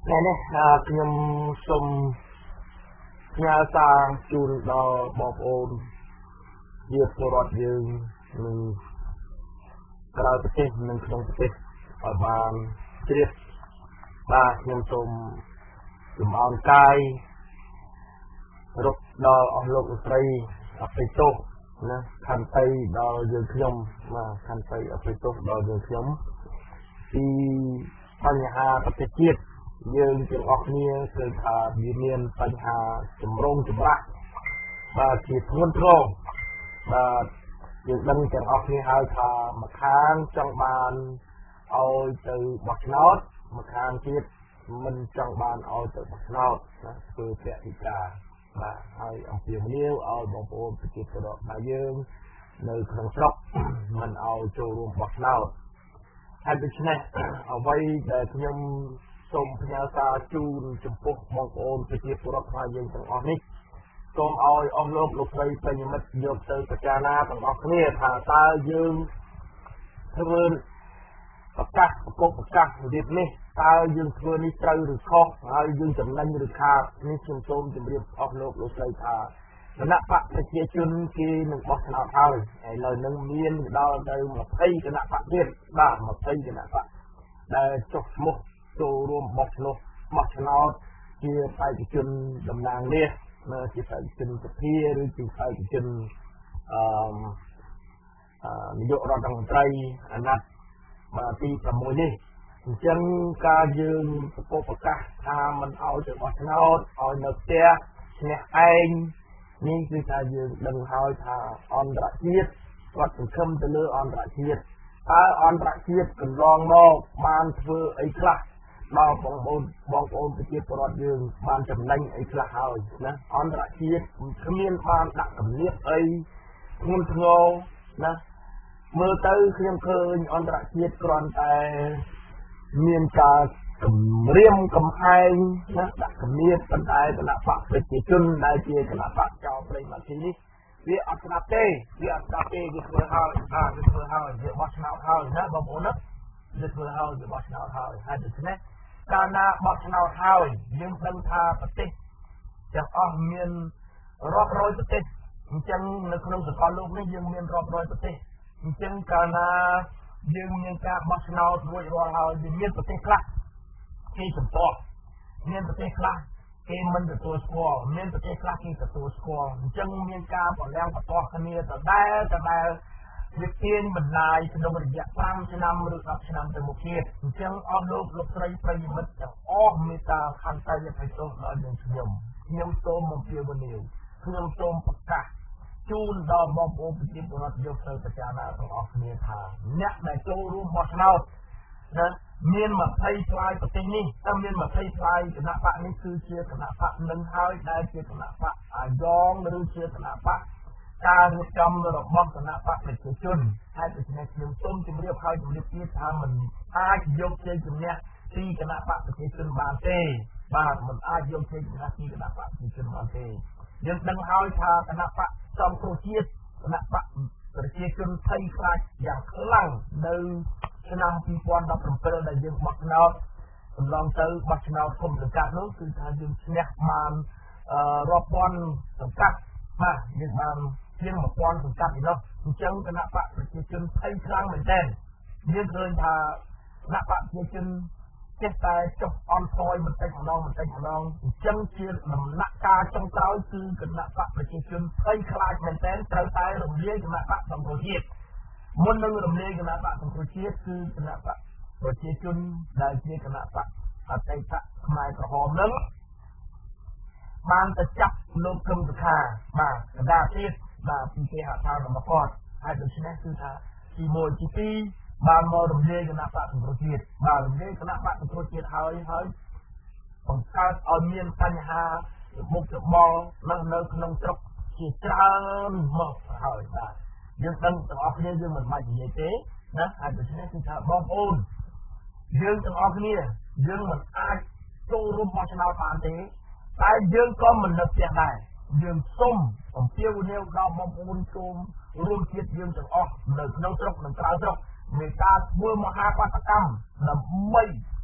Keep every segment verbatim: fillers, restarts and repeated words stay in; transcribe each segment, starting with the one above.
ថ្ងៃនេះខ្ញុំសូមផ្ញើសារជូនដល់បងប្អូនជាពលរដ្ឋយើងនិងក្រៅប្រទេសនិងក្នុងប្រទេសឲ្យបានជ្រាបបាទខ្ញុំសូមលំអរកាយរកដល់អស់លោកលោកស្រីអភ័យទោសណាខន្តីដល់យើងខ្ញុំបាទខន្តីអភ័យទោសដល់យើងខ្ញុំពីបញ្ហាប្រទេសជាតិយើងទាំងអស់គ្នាឃើញថាវាមានបញ្ហាចម្រូងចម្រាសបាទជាធ្ងន់ធ្ងរបាទយើងដឹងទាំងអស់គ្នាហើយថាម្ខាងចង់បានឲ្យទៅបោះឆ្នោតម្ខាងទៀតមិនចង់បានឲ្យទៅបោះឆ្នោតណាធ្វើពហិការបាទហើយអំពាវនាវឲ្យបងប្អូនប្រជាពលរដ្ឋរបស់យើងនៅក្នុងស្រុកមិនឲ្យចូលរួមបោះឆ្នោតហើយដូច្នេះអ្វីដែលខ្ញុំសូមផ្ញើសារជូនចំពោះបងប្អូនប្រជាពលរដ្ឋរបស់យើងទាំងអស់នេះសូមឲ្យអស់លោកលោកស្រីប្រិយមិត្តយកទៅពិចារណាទាំងអស់គ្នាថាតើយើងធ្វើប្រកាសប្រកបប្រកាសរបៀបនេះតើយើងធ្វើនេះត្រូវឬខុសហើយយើងចំណេញឬខាតនេះខ្ញុំសូមជម្រាបអស់លោកលោកស្រីថាគណៈបកប្រជាជនគេនឹងបោះឆ្នោតហើយឥឡូវនឹងមានដល់ទៅยี่สิบគណៈបកទៀតបាទยี่สิบគណៈបកដែលចុះឈ្មោះចូលរួមបោះឆ្នោតបោះឆ្នោតជាបេក្ខជនតំណាងរាស្ត្រជាបេក្ខជនសភាឬជាបេក្ខជនអឺនាយករដ្ឋមន្ត្រីអាណត្តិបាទទីប្រាំមួយនេះអញ្ចឹងការយើងប្រកបប្រកាសថាមិនឲ្យទៅបោះឆ្នោតឲ្យនៅផ្ទះឈ្នះឯងនេះគឺថាយើងដឹងហើយថាអន្តរជាតិគាត់សង្ឃឹមទៅលើអន្តរជាតិតើអន្តរជាតិកន្លងមកបានធ្វើអីខ្លះដល់បងប្អូនបងប្អូនប្រជាពលរដ្ឋយើងបានចំណេញអីខ្លះហើយណាអន្តរជាតិគ្មានបានដាក់គំនាបអីធ្ងន់ធ្ងរណាមើលទៅខ្ញុំឃើញអន្តរជាតិគ្រាន់តែមានការគម្រាមកំហែងណាដាក់គំនាបប៉ុន្តែគណៈបកប្រជាជនដែលជាគណៈបកចៅប្រិយមិត្តនេះវាអត់ស្ដាប់ទេវាអត់ស្ដាប់ទេវាធ្វើហើយអាវាធ្វើហើយវាបោះឆ្នោតហើយណាបងប្អូនណាវាធ្វើហើយវាបោះឆ្នោតហើយហើយដូច្នេះកាលណាបោះឆ្នោតហើយយើងដឹងថាប្រទេសទាំងអស់មានរាប់រយប្រទេសអញ្ចឹងនៅក្នុងសកលលោកនេះយើងមានរាប់រយប្រទេសអញ្ចឹងកាលណាយើងមានការបោះឆ្នោតរួចរាល់ហើយវាមានប្រទេសខ្លះគេចំទាស់មានប្រទេសខ្លះគេមិនទទួលស្គាល់មានប្រទេសខ្លះគេទទួលស្គាល់អញ្ចឹងមានការប្រឡាំងបន្ទាស់គ្នាដដែលដដែលវាទាញបណ្ដាយក្នុងរយៈប្រាំឆ្នាំឬដប់ឆ្នាំទៅមុខទៀតអញ្ចឹងអស់លោកលោកស្រីប្រិយមិត្តទាំងអស់មេត្តាខន្តីអភ័យទោសដល់យើងខ្ញុំខ្ញុំសូមអំពាវនាវខ្ញុំសូមប្រកាសជូនដល់បងប្អូនប្រជាពលរដ្ឋយកទៅពិចារណាទាំងអស់គ្នាថាអ្នកដែលចូលរួមបោះឆ្នោតណាមានยี่สิบផ្លាយប្រទេសនេះតែមានยี่สิบផ្លាយគណៈបកនេះគឺជាគណៈបកនឹងហើយដែលជាគណៈបកអាយ៉ងឬជាគណៈបកការរៀបចំរបស់គណៈបកប្រជាជនហើយដូច្នេះខ្ញុំសូមជម្រាបឲ្យជម្រាបទៀតថាមិនអាចយកជ័យជំនះពីគណៈបកប្រជាជនបានទេបាទមិនអាចយកជ័យជំនះពីគណៈបកប្រជាជនបានទេយើងដឹងហើយថាគណៈបកសំគ្រោះជាតិគណៈបកប្រជាជនភ័យខ្លាចយ៉ាងខ្លាំងនៅឆ្នាំยี่สิบสิบเจ็ดដែលយើងបោះឆ្នោតកន្លងទៅបោះឆ្នោតគុំសង្កាត់នោះគឺថាយើងឈ្នះបានរាប់ពាន់សង្កាត់បាទយើងបានជាងmộtពាន់សង្កាត់ឯនោះអញ្ចឹងគណៈបកប្រជាជនភ័យខ្លាំងមែនទែនយើងឃើញថាគណៈបកប្រជាជនចេះតែចុះអន់ថយបន្តិចម្ដងបន្តិចម្ដងអញ្ចឹងជាដំណាក់កាលចុងក្រោយគឺគណៈបកប្រជាជនភ័យខ្លាចមែនទែនត្រូវតែរំលាយគណៈបកសង្គ្រោះជាតិមុននឹងរំលាយគណៈបកសង្គ្រោះជាតិគឺគណៈបកប្រជាជនដែលជាគណៈបកអតីតខ្មែរក្រហមនឹងបានទៅចាប់លោកកឹមសុខាបាទកណ្ដាលទៀតបាទពីគេហៅថារបស់គាត់ហើយដូច្នេះគឺថាទីមួយទីពីរបានមករំលាយគណៈបកសង្គ្រោះជាតិបាទរំលាយគណៈបកសង្គ្រោះជាតិហើយហើយបង្កើតឲ្យមានបញ្ហាមុខរបរនៅនៅក្នុងស្រុកជាច្រើនមកហើយបាទយើងដឹងទាំងអស់គ្នាយើងមិនបាច់និយាយទេណាហើយដូច្នេះគឺថាបងប្អូនយើងទាំងអស់គ្នាយើងមិនអាចចូលរួមបោះឆ្នោតបានទេតែយើងក៏មិននឹកផ្ទះដែរយើងសូមអំពាវនាវដល់បងប្អូនចូលរួមជាតិយើងទាំងអស់នៅក្នុងស្រុកនិងក្រៅស្រុកនៃការធ្វើមហាបាតកម្មដើម្បី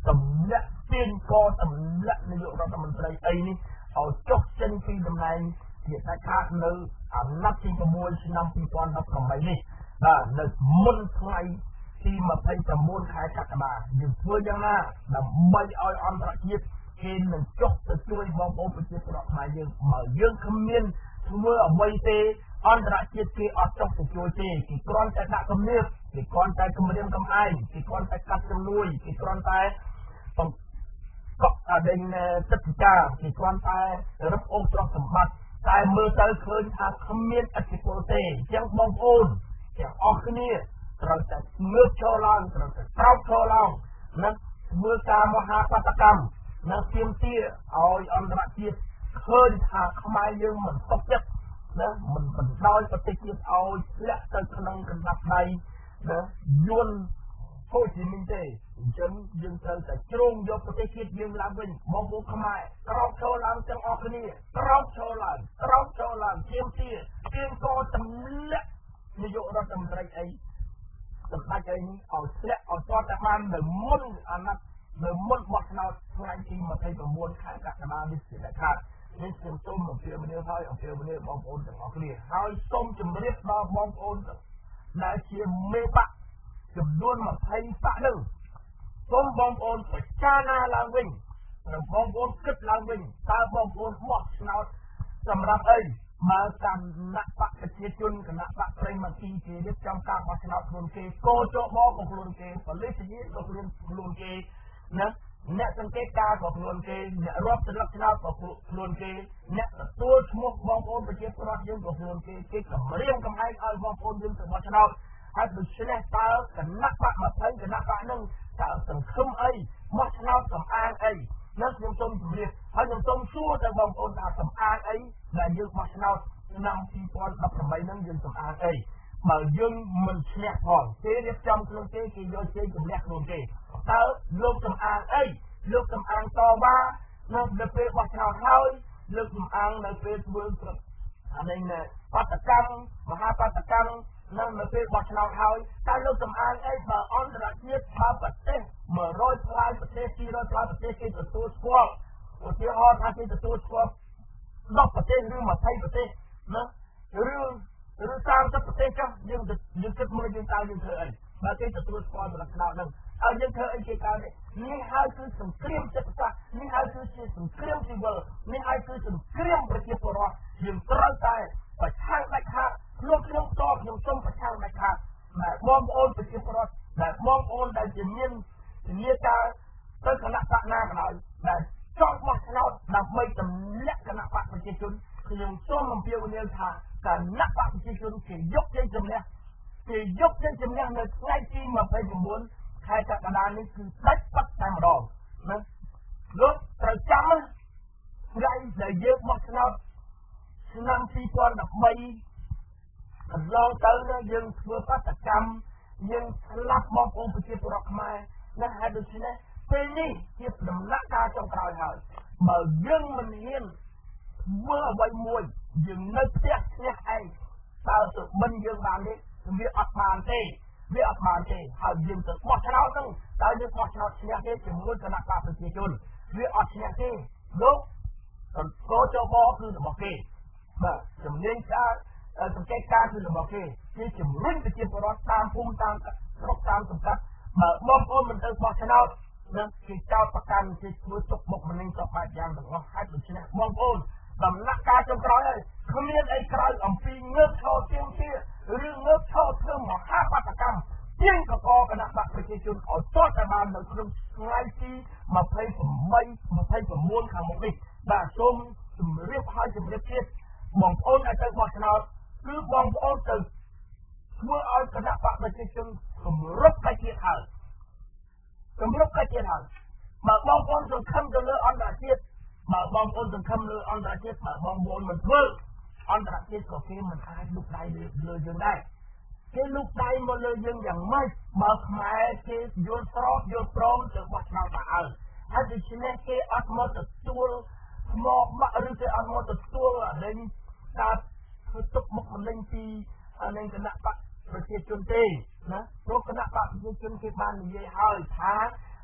តម្លាក់ទាញកតម្លាក់នាយករដ្ឋមន្ត្រីអីនេះឲ្យចុះចេញពីតំណែងជាដាច់ខាតនៅអាណត្តិទីsáuឆ្នាំពីរពាន់ដប់ប្រាំបីនេះបាទនៅមុនថ្ងៃទីម្ភៃប្រាំបួនខែកក្កដាយើងធ្វើយ៉ាងណាដើម្បីឲ្យអន្តរជាតិគេនឹងចុះទៅជួយបងប្អូនប្រជាពលរដ្ឋខ្មែរយើងបើយើងគ្មានធ្វើអ្វីទេអន្តរជាតិគេអត់ចុះទៅជួយទេគេគ្រាន់តែដាក់គំនាបគេគ្រាន់តែគម្រាមកំហែងគេគ្រាន់តែកាត់ជំនួយគេគ្រាន់តែបង្កក់អដេញទឹកពិការគេគ្រាន់តែរឹបអូសទ្រព្យសម្បត្តិតែមើលទៅឃើញថាគ្មានឥទ្ធិពលទេអញ្ចឹងបងប្អូនទាំងអស់គ្នាត្រូវតែងើបឈរឡើងត្រូវតែក្រោកឈរឡើងនិងធ្វើការមហាបដកម្មនិងទាមទារឲ្យអន្តរជាតិឃើញថាខ្មែរយើងមិនຕົកចិត្តណាមិនបណ្ដោយប្រទេសជាតិឲ្យធ្លាក់ទៅក្នុងកណ្ដាប់ដៃណាយួនហូជីមីនទេអញ្ចឹងយើងត្រូវតែជ្រោមយកប្រទេសជាតិយើងឡើងវិញបងប្អូនខ្មែរក្រោកឈរឡើងទាំងអស់គ្នាក្រោកឈរឡើងក្រោកឈរឡើងទាមទារទាមកតម្លាក់នាយករដ្ឋមន្ត្រីអីសម្ដេចអីនេះឲ្យធ្លាក់ឲ្យទាល់តែបាននៅមុនអាណត្តិនៅមុនបោះឆ្នោតថ្ងៃទីម្ភៃប្រាំបួនខែកក្កដានេះជាដាច់ខាតនេះខ្ញុំសូមអំពាវនាវឲ្យអំពាវនាវបងប្អូនទាំងអស់គ្នាហើយសូមជម្រាបដល់បងប្អូនដែលជាមេបកចំនួនម្ភៃបកនឹងសូមបងប្អូនពិចារណាឡើងវិញនិងបងប្អូនគិតឡើងវិញតើបងប្អូនបោះឆ្នោតសម្រាប់អីមកគណៈបកប្រជាជនគណៈបកប្រិមត្តគេរៀបចំការបោះឆ្នោតខ្លួនគេកោចបក៏ខ្លួនគេប៉ូលីសយាក៏ខ្លួនខ្លួនគេណាអ្នកសង្កេតការក៏ខ្លួនគេអ្នករាប់ស្លឹកឆ្នោតក៏ខ្លួនគេអ្នកទទួលឈ្មោះបងប្អូនប្រជាពលរដ្ឋយើងក៏ខ្លួនគេគេគម្រាមកំហែងឲ្យបងប្អូនយើងទៅបោះឆ្នោតហើយដូច្នេះតើគណៈបកម្ភៃគណៈបកនឹងតើសង្ឃឹមអីបោះឆ្នោតសំអាងអីនឹងខ្ញុំសូមជម្រាបហើយខ្ញុំសូមសួរទៅបងប្អូនថាសំអាងអីដែលយើងបោះឆ្នោតឆ្នាំពីរពាន់ដប់ប្រាំបីនឹងយើងសំអាងអីបើយើងមិនឈ្នះផងគេរៀបចំខ្លួនគេគេយកជ័យជំនះខ្លួនគេតើលោកសំអាងអីលោកសំអាងតវ៉ានៅពេលបោះឆ្នោតហើយលោកសំអាងនៅពេលធ្វើអានេះបដកម្មមហាបដកម្មនៅពេលបោះឆ្នោតហើយតើលោកសំអាងអីបើអន្តរជាតិបើប្រទេសមួយរយផ្លាយប្រទេសពីររយផ្លាយប្រទេសគេទទួលស្គាល់ឧទាហរណ៍ថាគេទទួលស្គាល់ដប់ប្រទេសឬម្ភៃប្រទេសណាឬឬសាមសិបប្រទេសចុះយើងយើងគិតមើលយើងតើយើងធ្វើអីបើគេទទួលស្គាល់ដល់ឆ្នោតហ្នឹងហើយយើងធ្វើអីគេកើតនេះហើយគឺសង្គ្រាមចិត្តសាស្ត្រនេះហើយគឺជាសង្គ្រាមស៊ីវិលនេះហើយគឺសង្គ្រាមប្រជាពលរដ្ឋយើងត្រូវតែប្រឆាំងដាច់ខាតខ្ញុំខ្ញុំតបខ្ញុំសូមប្រឆាំងដាច់ខាតដែលបងប្អូនប្រជាពលរដ្ឋដែលបងប្អូនដែលជាមានជាការទៅគណៈបកណាក៏ដោយដែលចង់បោះឆ្នោតដើម្បីទម្លាក់គណៈបកប្រជាជនខ្ញុំសូមអំពាវនាវថាគណៈបកប្រជាជនគេយកជ័យជំនះគេយកជ័យជំនះនៅថ្ងៃទីម្ភៃប្រាំបួនខែកក្កដានេះគឺដាច់បាត់តែម្ដងណាលោកត្រូវចាំថ្ងៃដែលយើងបោះឆ្នោតឆ្នាំពីរពាន់ដប់បីកន្លងទៅយើងធ្វើបដកម្មយើងស្លាប់បងប្អូនប្រជាពលរដ្ឋខ្មែរណាហើយដូច្នេះពេលនេះជាដំណាក់កាលចុងក្រោយហើយបើយើងមិនហ៊ានធ្វើអ្វីមួយយើងនៅផ្ទះឈ្នះឯងតើទៅបិណ្ឌយើងបានទេវាអត់បានទេវាអត់បានទេហើយយើងទៅបោះឆ្នោតហ្នឹងតើយើងបោះឆ្នោតឈ្នះទេជាមួយគណៈបកប្រជាជនវាអត់ឈ្នះទេលោកកោចបគឺរបស់គេបាទជំនាញការសង្កេតការគឺរបស់គេគេជំរុញប្រជាពលរដ្ឋតាមភូមិតាមស្រុកតាមសង្កាត់បើបងប្អូនមិនទៅបោះឆ្នោតនឹងគេចោទប្រកាន់គេធ្វើទុកបុកម្នេញគ្រប់បែបយ៉ាងទាំងអស់ហើយដូច្នេះបងប្អូនដំណាក់កាលចុងក្រោយហើយគ្មានអីក្រៅអំពីងើបឈរទៀងទាឬងើបឈរធ្វើមហាបដកម្មទាញកកគណៈបកប្រជាជនឲ្យទាត់តែបាននៅក្នុងថ្ងៃទីម្ភៃប្រាំបីម្ភៃប្រាំបួនខាងមុខនេះបាទសូមជម្រាបឲ្យជម្រាបទៀតបងប្អូនឲ្យទៅបោះឆ្នោតគឺបងប្អូនទៅធ្វើឲ្យគណៈបកប្រជាជនគម្រប់កាជាតិហើយគម្រប់កាជាតិហើយបើបងប្អូនសង្ឃឹមទៅលើអន្តរជាតិបើបងប្អូនសង្ឃឹមលើអន្តរជាតិបើបងប្អូនមិនធ្វើអន្តរជាតិក៏គេមិនអាចលុបដៃលើយើងដែរគេលុបដៃមកលើយើងយ៉ាងម៉េចបើខ្មែរគេយល់ស្របយល់ព្រមទៅបោះឆ្នោតទៅហើយហើយដូច្នេះគេអត់មកទទួលមកបាក់ឬគេអត់មកទទួលអានេះការធ្វើទុកមុខម្នេញពីអានេះគណៈបកប្រជាជនទេណាព្រោះគណៈបកប្រជាជនគេបាននិយាយហើយថា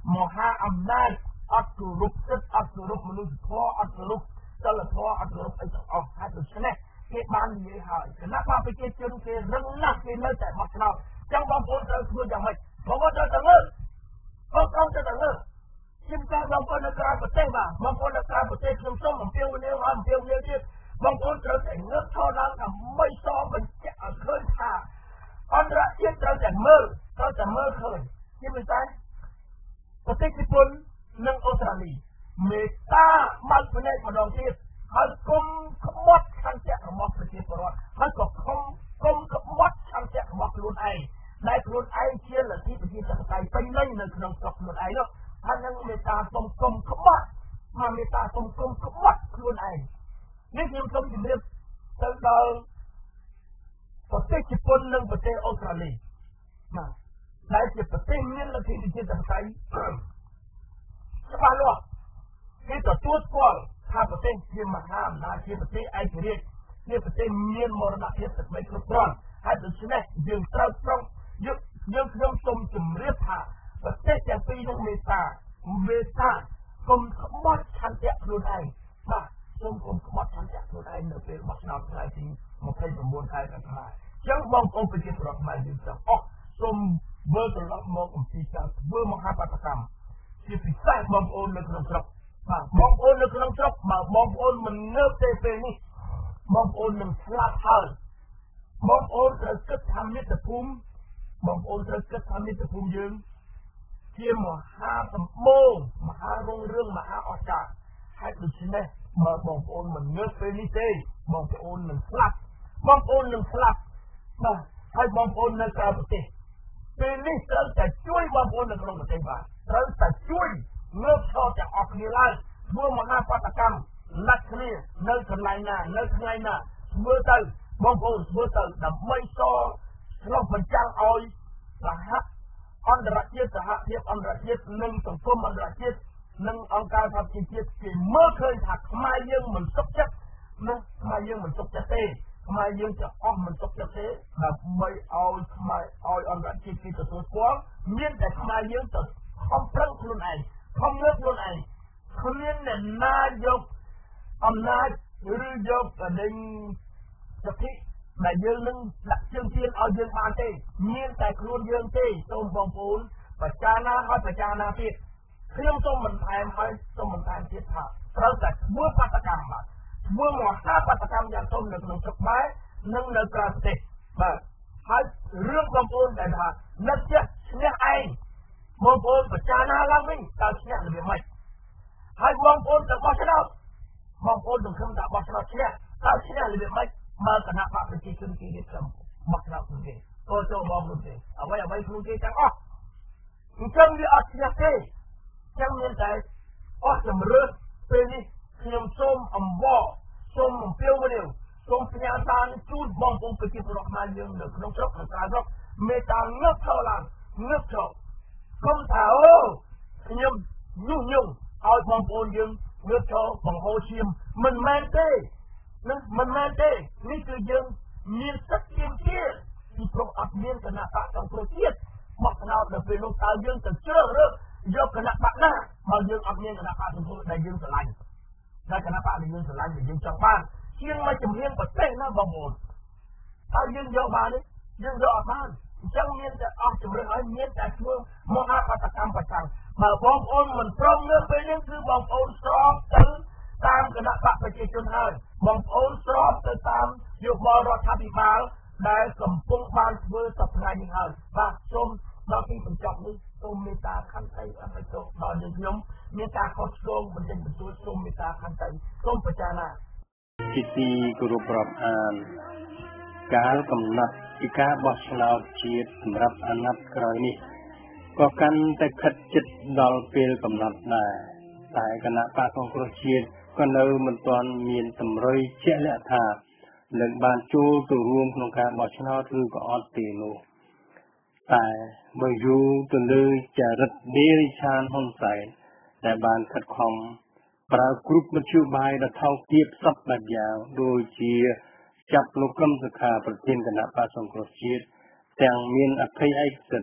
មហាអំណាចអត់គោរពសិទ្ធិអត់គោរពមនុស្សធម៌អត់គោរពសិលធម៌អត់គោរពអីទាំងអស់ហើយដូច្នេះគេបាននិយាយហើយគណៈបព្វជិជនគេរឹងណាស់គេនៅតែបោះឆ្នោតចឹងបងប្អូនត្រូវធ្វើយ៉ាងម៉េចបងប្អូនត្រូវតែលើកបងប្អូនត្រូវតែលើកជាពិសេសបងប្អូននៅក្រៅប្រទេសបាទបងប្អូននៅក្រៅប្រទេសខ្ញុំសូមអំពាវនាវឲ្យអំពាវនាវទៀតបងប្អូនត្រូវតែងើបឈរឡើងដើម្បីសបញ្ជាក់ឲ្យឃើញថាអន្តរជាតិត្រូវតែមើលត្រូវតែមើលឃើញជាពិសេសប្រទេសជប៉ុននិងអូស្ត្រាលីមេត្តាបើកភ្នែកម្ដងទៀតហើយគុំក្បត់ឆន្ទៈរបស់ប្រជាពលរដ្ឋហើយក៏គុំគុំក្បត់ឆន្ទៈរបស់ខ្លួនឯងដែលខ្លួនឯងជាលទ្ធិប្រជាធិបតេយ្យពេញលេញនៅក្នុងស្រុកខ្លួនឯងនោះហើយនឹងមេត្តាគុំគុំក្បត់មកមេត្តាគុំគុំក្បត់ខ្លួនឯងនេះខ្ញុំសូមជម្រាបទៅដល់ប្រទេសជប៉ុននិងប្រទេសអូស្ត្រាលីណាដែលជាប្រទេសមានលទ្ធិប្រជាធិបតេយ្យច្បាស់លាស់គេទទួលស្គាល់ថាប្រទេសជាមហាអំណាចជាប្រទេសឯករាជ្យជាប្រទេសមានមរណភាពទឹកដីគ្រប់គ្រាន់ហើយដូច្នេះយើងត្រូវប្រុងយើងយើងខ្ញុំសូមជម្រាបថាប្រទេសទាំងពីរនោះមេត្តាមេត្តាគុំក្បត់ឆន្ទៈខ្លួនឯងបាទសូមគុំក្បត់ឆន្ទៈខ្លួនឯងនៅពេលបោះឆ្នោតថ្ងៃទីម្ភៃប្រាំបួនខែកក្កដាអញ្ចឹងបងប្អូនប្រជាពលរដ្ឋខ្មែរយើងទាំងអស់សូមមើលត្រឡប់មកអំពីការធ្វើមហាបាតកម្មជាពិសេសបងប្អូននៅក្នុងស្រុកបាទបងប្អូននៅក្នុងស្រុកបើបងប្អូនមិនងើបទេពេលនេះបងប្អូននឹងស្លាប់ហើយបងប្អូនត្រូវគិតថាមាតុភូមិបងប្អូនត្រូវគិតថាមាតុភូមិយើងជាមហាសម្បូរមហារុងរឿងមហាអស្ចារ្យហើយដូច្នេះបើបងប្អូនមិនងើបពេលនេះទេបងប្អូននឹងស្លាប់បងប្អូននឹងស្លាប់បាទហើយបងប្អូននៅក្រៅប្រទេសពេលនេះត្រូវតែជួយបងប្អូននៅក្នុងប្រទេសបាទត្រូវតែជួយងើបឈរទាំងអស់គ្នាឡើងធ្វើមហាបាតកម្មណាត់គ្នានៅកន្លែងណានៅថ្ងៃណាធ្វើទៅបងប្អូនធ្វើទៅដើម្បីសឆ្លុះបញ្ចាំងឲ្យសហអន្តរជាតិសហភាពអន្តរជាតិនិងសង្គមអន្តរជាតិនិងអង្គការសហប្រជាជាតិគេមើលឃើញថាខ្មែរយើងមិនសុខចិត្តណាខ្មែរយើងមិនសុខចិត្តទេខ្មែរយើងទាំងអស់មិនសុខចិត្តទេដើម្បីឲ្យខ្មែរឲ្យអន្តរជាតិគេទទួលស្គាល់មានតែខ្មែរយើងទៅខំប្រឹងខ្លួនឯងខំលើកខ្លួនឯងគ្មានអ្នកណាយកអំណាចឬយកដេញសិទ្ធិដែលយើងនឹងដាក់ជើងទានឲ្យយើងបានទេមានតែខ្លួនយើងទេសូមបងប្អូនបច្ចាណាហើយបច្ចាណាទៀតខ្ញុំសូមបន្ថែមហើយសូមបន្ថែមទៀតថាត្រូវតែធ្វើបាតកម្មបាទធ្វើមហាបាតកម្មយ៉ាងធំនៅក្នុងស្រុកខ្មែរនិងនៅក្រៅប្រទេសបាទហើយរឿងបងប្អូនដែលថានឹកចិត្តឈ្នះឯងបងប្អូនបច្ចាណាឡើងវិញតើឈ្នះរបៀបម៉េចហើយបងប្អូនទៅបោះឆ្នោតបងប្អូនសង្ឃឹមថាបោះឆ្នោតឈ្នះតើឈ្នះរបៀបម៉េចបើគណៈបកប្រជាជនគេរៀបចំបោះឆ្នោតខ្លួនគេចូលចូលបងប្អូនទេអ្វីអ្វីខ្លួនគេទាំងអស់អញ្ចឹងវាអត់ឈ្នះទេអញ្ចឹងមានតែអស់ជំរឿនពេលនេះខ្ញុំសូមអង្វរសូមអំពាវនាវសូមផ្ញើសារជូនបងប្អូនប្រជាពលរដ្ឋខ្មែរយើងនៅក្នុងស្រុកនិងក្រៅស្រុកមេត្តាងើបឈរឡើងងើបឈរគុំថាអូខ្ញុំញុះញង់ឲ្យបងប្អូនយើងងើបឈរបង្ហូរឈាមមិនមែនទេណាមិនមែនទេនេះគឺយើងមានសិទ្ធិទាមទារពីព្រោះអត់មានគណៈបកសង្គ្រោះជាតិបោះឆ្នោតនៅពេលនោះតើយើងទៅជ្រើសរើសយកគណៈបកណាបើយើងអត់មានគណៈបកសង្គ្រោះដែលយើងស្រឡាញ់តែគណៈបកដែលយើងស្រឡាញ់ដែលយើងចង់បានជាងមកជំនាញប្រទេសណាបងប្អូនតើយើងយកបានទេយើងយកអត់បានអញ្ចឹងមានតែអស់ជំរឿនហើយមានតែធ្វើមហាបាតកម្មប្រចាំបើបងប្អូនមិនព្រមលើពេលនេះគឺបងប្អូនស្របទៅតាមគណៈបកប្រជាជនហើយបងប្អូនស្របទៅតាមយោបល់រដ្ឋាភិបាលដែលកំពុងបានធ្វើសប្តាហ៍នេះហើយបាទសូមដល់ទីបញ្ចប់នេះសូមមេត្តាខន្តីអបិទោដល់យើងខ្ញុំមានការខុសឆ្គងបន្តិចបន្តួចសូមមេត្តាខន្តីសូមពិចារណាជាទីគោរពរាប់អានកាលកំណត់ពីការបោះឆ្នោតជាតិសម្រាប់អាណត្តិក្រោយនេះក៏កាន់តែខិតជិតដល់ពេលកំណត់ដែរតែគណៈបកសង្គ្រោះជាតិក៏នៅមិនទាន់មានតម្រុយជាក់លាក់ថានឹងបានចូលទៅរួមក្នុងការបោះឆ្នោតឬក៏អត់ទេនោះតែបើយូរទៅលើចរិតដេរិឆានហ៊ុនសែនដែលបានខិតខំប្រើគ្រប់មធ្យោបាយដ៏ថោកទាបសពបែបយ៉ាងដូចជាចាប់លោកកឹមសុខាប្រធានគណៈបកសង្គ្រោះជាតិទាំងមានអភ័យឯកសិទ្ធិ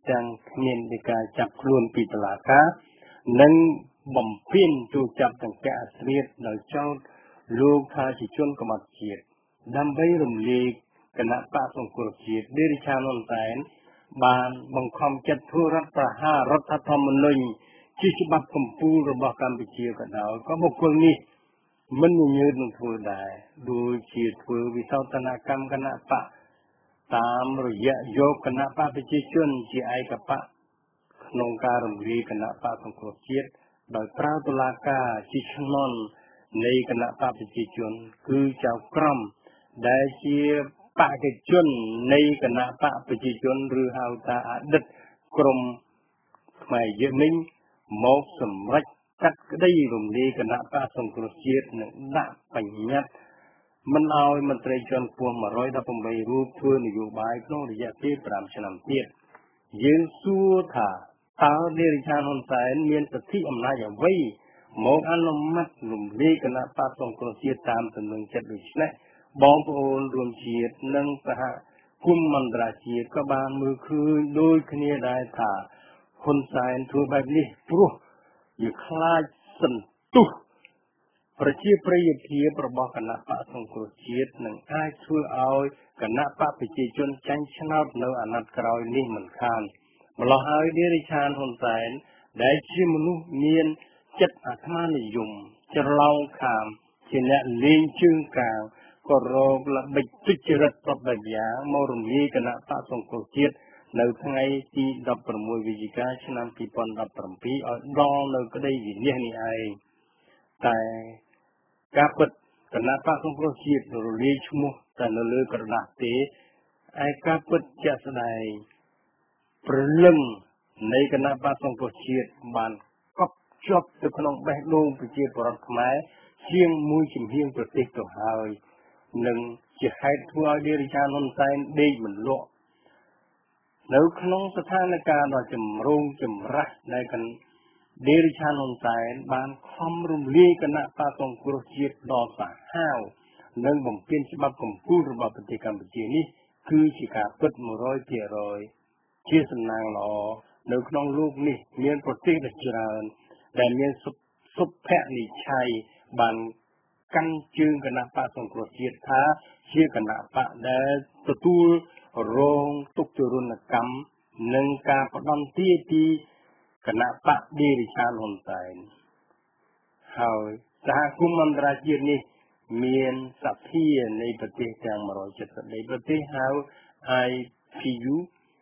ទាំងគ្មាននៃការចាប់ខ្លួនពីតុលាការនិងបំពេញទូចាប់ទាំងពាក់អាស្រេតដោយចោទលោកថាជាជនក្បត់ជាតិដើម្បីរំលាយគណៈបកសង្គ្រោះជាតិដេរិឆានហ៊ុនសែនបានបង្ខំចិត្តធ្វើរដ្ឋប្រហាររដ្ឋធម្មនុញ្ញជាច្បាប់កម្ពុជារបស់កម្ពុជាក៏ដោយក៏បុគ្គលនេះមិនញញើតនឹងធ្វើដែរដូចជាធ្វើវិសោធនកម្មគណៈបកតាមរយៈយកគណៈបកប្រជាជនជាឯកបកក្នុងការរំលាយគណៈបកសង្គ្រោះជាតិដោយប្រើតុលាការជាឈ្នន់នៃគណៈបកប្រជាជនគឺចៅក្រមដែលជាបេក្ខជននៃគណៈបកប្រជាជនឬហៅថាអតីតក្រមខ្មែរយើងនេះមកសម្រេចកាត់ក្តីរំលាយគណៈបកសង្គ្រោះជាតិនិងដាក់បញ្ញត្តិមិនឲ្យមន្ត្រីជាន់ខ្ពស់one hundred eighteenរូបធ្វើនយោបាយក្នុងរយៈពេលfiveឆ្នាំទៀតយើងសួរថាតើនាយរដ្ឋាភិបាលហ៊ុនសែនមានសិទ្ធិអំណាចអ្វីមកអនុម័តរំលាយគណៈបកសង្គ្រោះជាតិតាមទំនឹងចិត្តដូច្នេះបងប្អូនរួមជាតិនិងសហគមន៍អន្តរជាតិក៏បានមើលឃើញដូចគ្នាដែរថាហ៊ុនសែនធ្វើបែបនេះព្រោះវាខ្លាចសន្ទុះប្រជាប្រិយភាពរបស់គណៈបកសង្គ្រោះជាតិនឹងអាចធ្វើឲ្យគណៈបកប្រជាជនចាញ់ឆ្នោតនៅអាណត្តិក្រោយនេះមិនខានម្ល៉េះហើយនាយរដ្ឋាភិបាលហ៊ុនសែនដែលជាមនុស្សមានចិត្តអាត្មានិយមច្រឡំខាមជាអ្នកលេងជើងកាងក៏រកល្បិចទុច្ចរិតប្របែបយ៉ាងមករំលាយគណៈបកសង្គ្រោះជាតិនៅថ្ងៃទីsixteenវិច្ឆិកាឆ្នាំtwo thousand seventeenឲ្យដល់នៅក្តីវិនិច្ឆ័យនេះឯងតែការពិតគណៈបកសង្គ្រោះជាតិរលាយឈ្មោះតែនៅលើក្រដាសទេឯការពិតជាក់ស្ដែងព្រលឹងនៃគណៈបកសង្គ្រោះជាតិបានកប់ជាប់ទៅក្នុងបេះដូងប្រជាពលរដ្ឋខ្មែរជាងមួយជំហានប្រទេសទៅហើយនិងជាហេតុធ្វើឲ្យនាយរដ្ឋាភិបាលហ៊ុនសែនដេកមិនលក់នៅក្នុងស្ថានភាពដ៏ចម្រូងចម្រាសដែលគណៈនាយរដ្ឋាភិបាលហ៊ុនសែនបានខំរំលាយគណៈបកសង្គ្រោះជាតិដ៏សាហាវនិងបំពេញច្បាប់កម្ពុជារបស់ប្រទេសកម្ពុជានេះគឺជាការពិតone hundred percentជាសំណាងល្អនៅក្នុងលោកនេះមានប្រទេសដ៏ច្រើនដែលមានសុភនិច្ឆ័យបានកាន់ជើងគណៈបកសង្គ្រោះជាតិថាជាគណៈបកដែលទទួលរងទុក្ខទរណកម្មនិងការផ្ដន់ទាពីគណៈបកនាយរដ្ឋាភិបាលហ៊ុនសែនហើយសហគមន៍អន្តរជាតិនេះមានសភានៃប្រទេសទាំងone hundred seventyប្រទេសហៅ I P U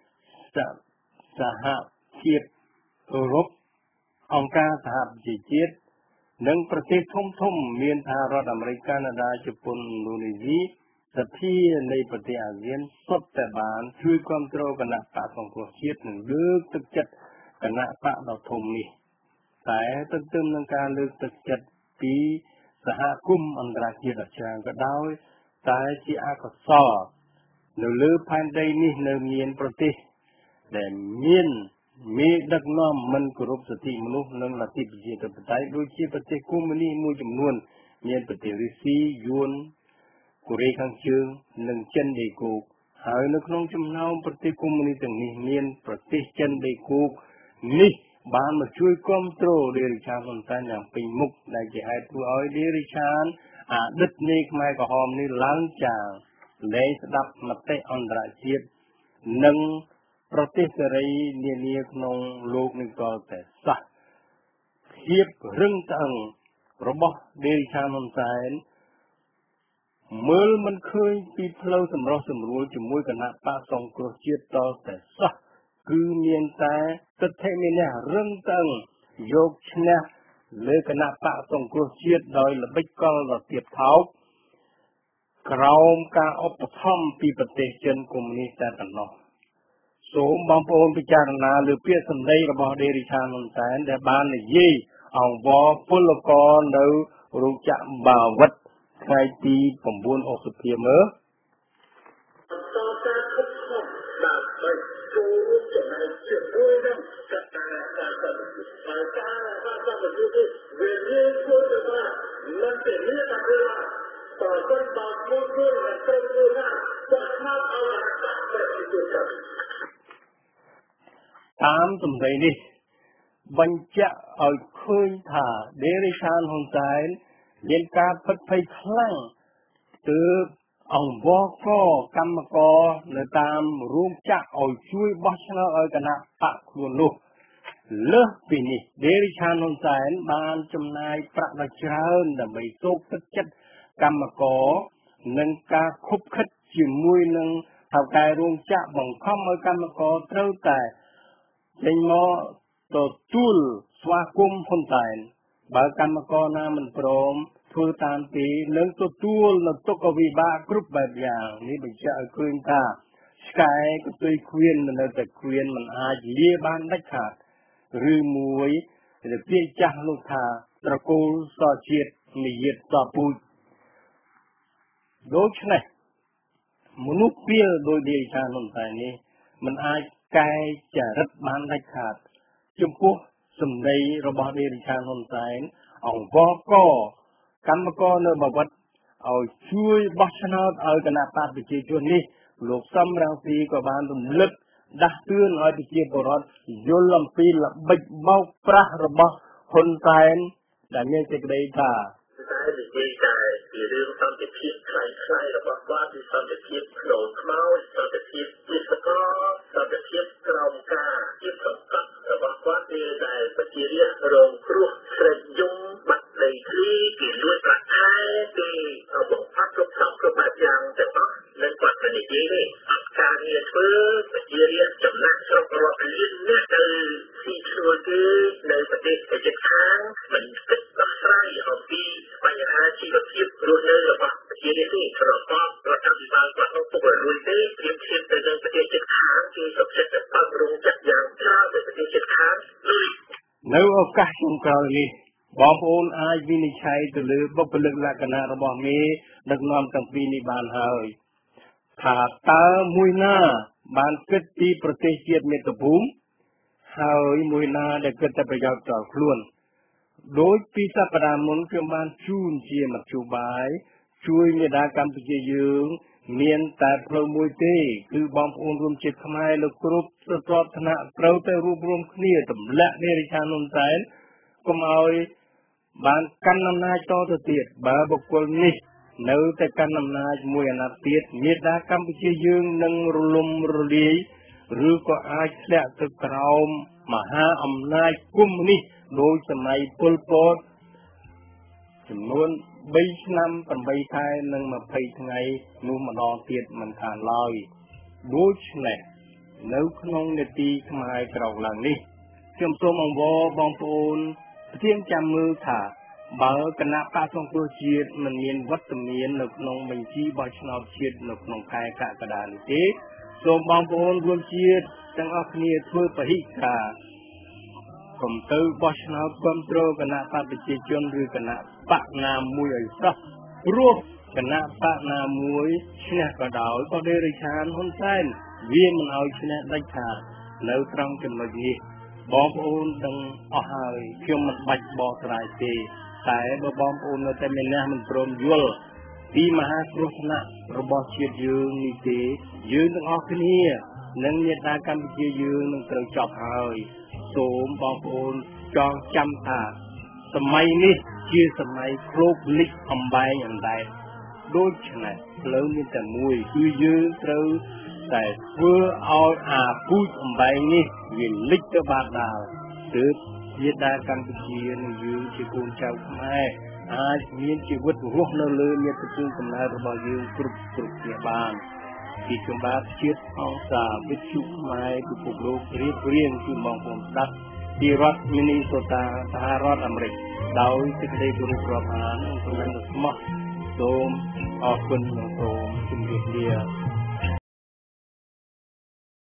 សហភាពអឺរ៉ុបអង្គការសហប្រជាជាតិនិងប្រទេសធំធំមានសហរដ្ឋអាមេរិកកាណាដាជប៉ុនឥណ្ឌូនេស៊ីសភានៃប្រទេសអាស៊ានសុទ្ធតែបានជួយគ្រប់គ្រងគណៈបកសង្គ្រោះជាតិនិងលើកទឹកចិត្តគណៈបកដ៏ធំនេះតែទន្ទឹមនឹងការលើកទឹកចិត្តពីសហគមន៍អន្តរជាតិដ៏ច្រើនក៏ដោយតែជាអកុសលនៅលើផែនដីនេះនៅមានប្រទេសដែលមានមេដឹកនាំមិនគោរពសិទ្ធិមនុស្សនិងលទ្ធិប្រជាធិបតេយ្យដូចជាប្រទេសកុម្មុយនីសមួយចំនួនមានប្រទេសរុស្ស៊ីយួនកូរ៉េខាងជើងនិងចិនដីគោកហើយនៅក្នុងចំណោមប្រទេសកុម្មុយនីសទាំងនេះមានប្រទេសចិនដីគោកនេះបានមកជួយគ្រប់គ្រងនាយរដ្ឋាភិបាលហ៊ុនសែនយ៉ាងពេញមុខដែលជាហេតុធ្វើឲ្យនាយរដ្ឋាភិបាលអតីតនៃខ្មែរក្រហមនេះឡើងចាងលែងស្ដាប់មតិអន្តរជាតិនិងប្រទេសសេរីនានាក្នុងលោកនេះក៏តែសោះភាពរឹងត្អឹងរបស់នាយរដ្ឋាភិបាលហ៊ុនសែនមើលមិនឃើញពីផ្លូវសម្រុះសម្រួលជាមួយគណៈបកសង្គ្រោះជាតិតតែសោះគឺមានតែទិដ្ឋិមានះរឹងត្អឹងយកឈ្នះលើគណៈបកសង្គ្រោះជាតិដោយល្បិចកលដ៏ទៀតថោកក្រោមការឧបត្ថម្ភពីប្រទេសចិនកុម្មុយនីសតែប៉ុណ្ណោះសូមបងប្អូនពិចារណាលើពាក្យសម្ដីរបស់នាយរដ្ឋាភិបាលហ៊ុនសែនដែលបាននិយាយអង្វរពលករនៅរោងចក្របាវិតថ្ងៃទីnineឧសភាមើលតើការខិតខំដើម្បីចូលរួមចំណែកជាមួយនឹងកត្តាការសន្តិសុខហើយការការសន្តិសុខនេះវាមានគោលដៅថាមិនតែមានតែថាតើសិនបើមួយគឺត្រូវធ្វើណាបោះឆ្នោតឲ្យរដ្ឋាភិបាលប្រជាជនតាមសម្ដីនេះបញ្ជាក់ឲ្យឃើញថាដេរិឆានហ៊ុនសែនមានការផិតភ័យខ្លាំងទើបអង្គកកម្មករនៅតាមរោងចក្រឲ្យជួយបោះឆ្នោតឲ្យគណៈបកខ្លួននោះលើសពីនេះដេរិឆានហ៊ុនសែនបានចំណាយប្រាក់ដ៏ច្រើនដើម្បីទោបទឹកចិត្តកម្មករនិងការខុបខិតជាមួយនឹងថៅកែរោងចក្របង្ខំឲ្យកម្មករត្រូវតែចេញមកទទួលស្វាគមន៍ហ៊ុនសែនបើកម្មករណាមិនព្រមធ្វើតាមទីនឹងទទួលនៅទុក្ខវិបាកគ្រប់បែបយ៉ាងនេះបញ្ជាក់ឲ្យឃើញថាឆ្កែក៏ទុយឃ្វៀននៅតែឃ្វៀនមិនអាចលាបានដាច់ខាតឬមួយដែលពាក្យចាស់លោកថាត្រកូលសជាតិនិយាតសពូជដូច្នេះមនុស្សពីលដោយដេរិឆានហ៊ុនសែននេះមិនអាចកែចរិតបានដាច់ខាតចំពោះសម្ដីរបស់ដេរិឆានហ៊ុនសែនអង្គកកម្មករនៅបវត្តឲ្យជួយបោះឆ្នោតឲ្យគណៈបកប្រជាជននេះលោកសំរងស៊ីក៏បានរំលឹកដាស់តឿនឲ្យប្រជាពលរដ្ឋយល់អំពីល្បិចបោកប្រាស់របស់ហ៊ុនសែនដែលមានសេចក្តីថាតែនិយាយតែពីរឿងសន្តិភាពខ្លាំងខ្លាយរបស់គាត់គឺសន្តិភាពក្នុងខ្មោចសន្តិភាពជាសកលសន្តិភាពក្រោមការជាសង្កត់របស់គាត់គឺតែប្រជារាស្ត្ររងគ្រោះស្រេចយំបាត់ដីធ្លីគេលួចប្រាក់ខែគេបង្ផាត់គ្រប់សពគ្រប់បែបយ៉ាងទាំងអស់និងគាត់ទៅនិយាយនេះការងារធ្វើប្រជារាស្ត្រចំណាក់ស្រុករាប់លានអ្នកទៅស៊ីឈ្នួលគេនៅប្រទេសជិតខាងមិនគិតដោះស្រាយអំពីបញ្ហាជីវភាពរស់នៅរបស់ប្រជារាស្ត្រនេះរបស់រដ្ឋាភិបាលគាត់នោះពុករលួយទេព្រៀបធៀបទៅនឹងប្រទេសជិតខាងគេសុខចិត្តទៅបើករោងចក្រយ៉ាងច្រើននៅប្រទេសជិតខាងនៅឱកាសចុងក្រោយនេះបងប្អូនអាចវិនិច្ឆ័យទៅលើបុគ្គលិកលក្ខណៈរបស់មេដឹកនាំទាំងពីរនេះបានហើយថាតើមួយណាបានគិតពីប្រទេសជាតិមាតុភូមិហើយមួយណាដែលគិតតែប្រយោជន៍ដល់ខ្លួនដោយពីសប្តាហ៍មុនខ្ញុំបានជូនជាមធ្យោបាយជួយមេដាកម្ពុជាយើងមានតែផ្លូវមួយទេគឺបងប្អូនរួមជាតិខ្មែរលោកគ្រប់ស្រទាប់ថ្នាក់ត្រូវតែរួបរวมគ្នាទម្លាក់ដេរិឆានហ៊ុនសែនកុំឲ្យបានកាន់អំណាចតទៅទៀតបើបុគ្គលនេះនៅតែកាន់អំណាចមួយអាណត្តិទៀតមេដាកម្ពុជាយើងនឹងរលំរលាយឬក៏អាចធ្លាក់ទៅក្រោមមហាអំណាចកុម្មុយនីសដោយសម័យប៉ុលពតចំនួនបីឆ្នាំប្រាំខែនិងម្ភៃថ្ងៃនោះម្ដងទៀតមិនខានឡើយដូច្នេះនៅក្នុងនេតិខ្មែរក្រោកឡើងនេះខ្ញុំសូមអង្វរបងប្អូនប្រធានចាំមើលថាបើគណៈបកសង្គ្រោះជាតិមិនមានវត្តមាននៅក្នុងបញ្ជីបោះឆ្នោតជាតិនៅក្នុងខែកក្កដានេះទេសូមបងប្អូនរួមជាតិទាំងអស់គ្នាធ្វើពហិការកុំទៅបោះឆ្នោតគ្រប់គ្រងគណៈបកប្រជាជនឬគណៈបកណាមួយឲ្យសោះព្រោះគណៈបកណាមួយឈ្នះក៏ដោយក៏ដេរិឆានហ៊ុនសែនវាមិនឲ្យឈ្នះដាច់ខាតនៅត្រង់ចំណុចនេះបងប្អូនដឹងអស់ហើយខ្ញុំមិនបាច់បកស្រាយទេតែបើបងប្អូននៅតែមានអ្នកមិនព្រមយល់ពីមហាគ្រោះថ្នាក់របស់ជាតិយើងនេះទេយើងទាំងអស់គ្នានិងមេដាកម្ពុជាយើងនឹងត្រូវចប់ហើយសូមបងប្អូនចងចាំថាសម័យនេះជាសម័យគ្របលិចអំបែងអណ្ដែតដូច្នេះផ្លូវមានតែមួយគឺយើងត្រូវតែធ្វើឲ្យអាពូជអំបែងនេះវាលិចទៅបាតដាលទើបមេដាកម្ពុជានិងយើងជាកូនចៅខ្មែរអាចមានជីវិតរស់នៅលើមាតុភូមិកំណើតរបស់យើងគ្រប់គ្រប់គ្នាបានពីខ្ញុំបាទជាតិអង្គការវិទ្យុខ្មែរពិភពលោករៀបរៀងជូនបងប្អូនស្ដាប់ពីរដ្ឋមីនីសូតាសហរដ្ឋអាមេរិកដោយសេចក្តីគោរពរាប់អាននិងសំឡេងដ៏ស្មោះសូមអរគុណនិងសូមជម្រាបលា